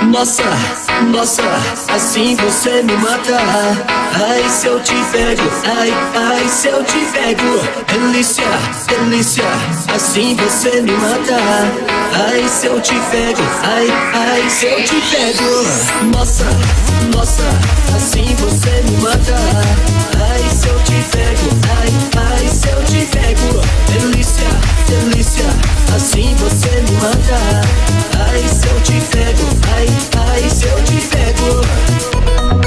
Nossa, nossa, assim você me mata. Ai, se eu te pego, ai, ai, se eu te pego. Delícia, delícia, assim você me mata. Ai, se eu te pego, ai, ai, se eu te pego. Nossa, nossa, assim você me mata. Ai, se eu te pego, ai, ai, se eu te pego. Delícia, delícia, assim você me mata. Ai, se eu te pego, ai, ai, se eu te pego.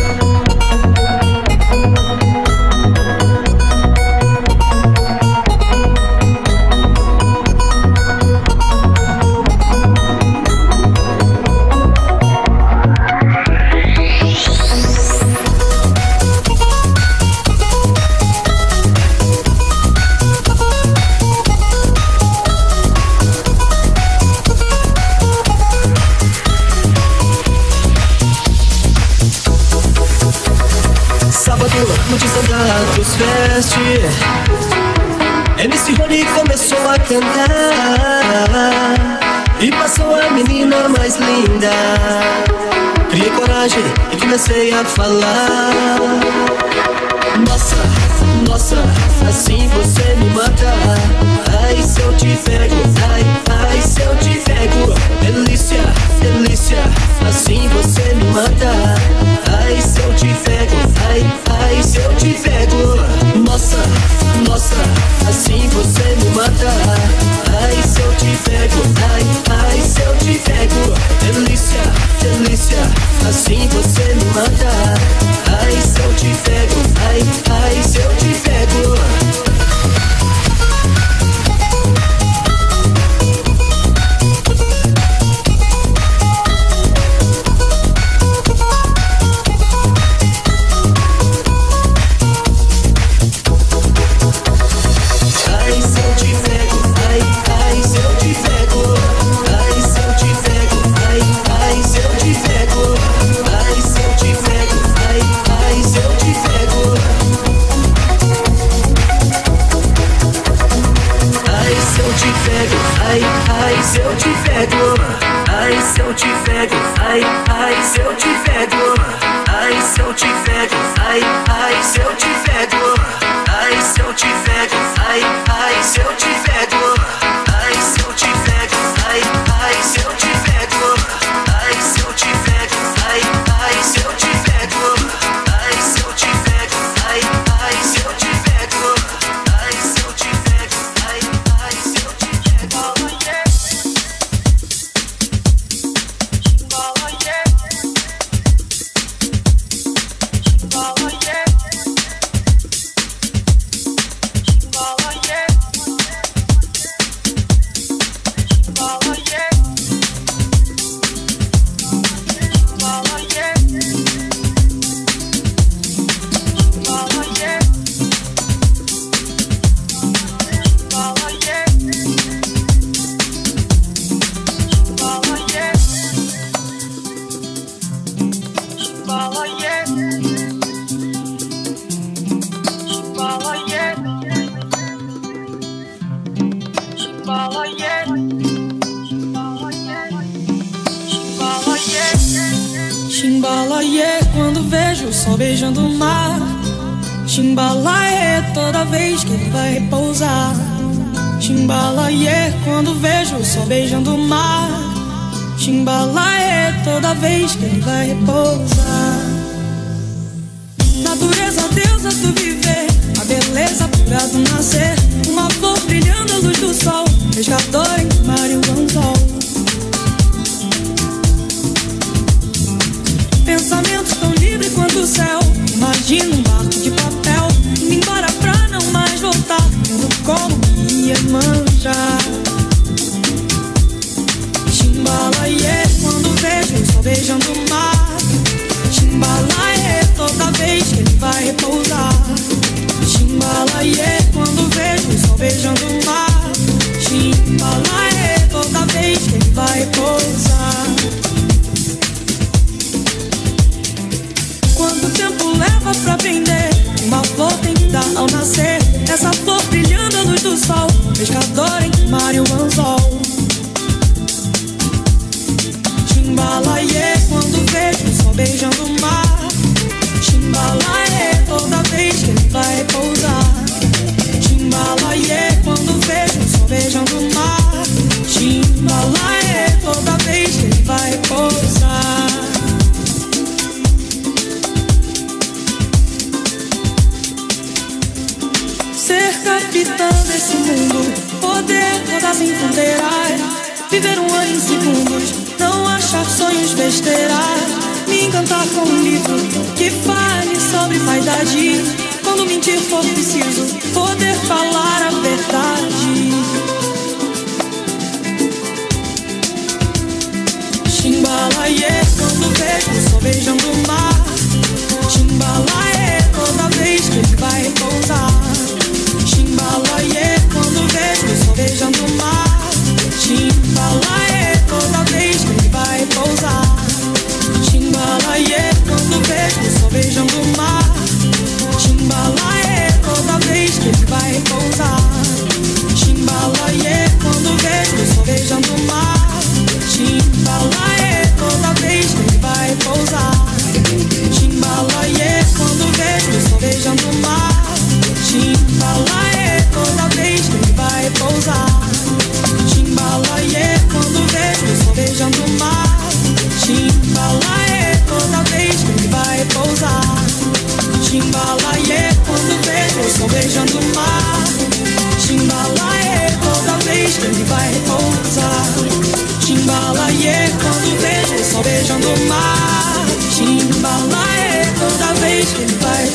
Noite Santados feste, MC Rony começou a cantar e passou a menina mais linda. Criei coragem e comecei a falar. Nossa, nossa, assim você me mata. Ai, se eu te pego, ai, ai, se eu te pego. Delícia, delícia, assim você me mata. Ai, se eu te pego, ai, ai, se eu te pego. Nossa, nossa, assim você me mata. Ai, se eu te pego, ai, ai, se eu te pego. Delícia, delícia, assim você me mata. Ai, se eu te pego, ai, ai, se eu te pego. Se eu te pego, ai, se eu te pego, ai, ai, se eu te pego, ai, se eu te pego, ai, ai, se eu te pego, ai, se eu te pego, ai, ai, se eu te pego, ai, se eu te pego, ai, ai, se eu te pego, ai, se eu te pego, ai, ai, se eu te pego, ai, se eu te pego, ai, ai, se eu te pego, ai, se eu te pego, ai, ai, se eu te pego. Chimbalaie, quando vejo o sol beijando o mar. Chimbalaie, toda vez que ele vai repousar. Chimbalaie, quando vejo o sol beijando o mar. Chimbalaie, toda vez que ele vai repousar. Natureza, deusa do viver, a beleza pura do nascer. Uma flor brilhando à luz do sol, pescador em mar e o anzol. Pensamento tão livre quanto o céu. Imagino um barco de papel indo embora pra não mais voltar, vendo como ia manjar. Chimbalaie, quando vejo o sol beijando o mar. Chimbalaie, toda vez que ele vai repousar. Chimbalaie, quando vejo o sol beijando o mar. Chimbalaie, toda vez que ele vai repousar. Quanto tempo leva pra aprender? Uma flor tem que dar ao nascer. Essa flor brilhando à luz do sol, pescador em mar e o anzol. Chimbalaie, beijando o mar. Chimbalaê, toda vez que ele vai pousar. Chimbalaê, quando vejo o sol beijando o mar. Chimbalaê, toda vez que ele vai pousar. Ser capitã desse mundo, poder rodar sem fronteiras, viver um ano em segundos, não achar sonhos besteiras. Me encantar com um livro que fale sobre vaidade. Quando mentir for preciso, poder falar a verdade. Chimbalaê, quando vejo o sol beijando o mar. Chimbalaê, toda vez que ele vai pousar. Chimbalaê, quando vejo o sol beijando o mar. Chimbalaê, toda vez que ele vai pousar. Chimbalaê, quando vejo o sol beijando o mar. Chimbalaê, toda vez que ele vai pousar. Chimbalaê, quando vejo o sol beijando o mar. Chimbalaê, toda vez que ele vai pousar. Chimbalaê, quando vejo o sol beijando o mar. Chimbalaê, toda vez que ele vai pousar. Chimbalaê, quando vejo o sol beijando o mar. Chimbalaê, toda vez que ele vai pousar. Chimbalaê, quando vejo o sol beijando o mar. Chimbalaê, toda vez que ele vai pousar. Chimbalaê, quando vejo o sol beijando o mar. Chimbalaê, toda vez que ele vai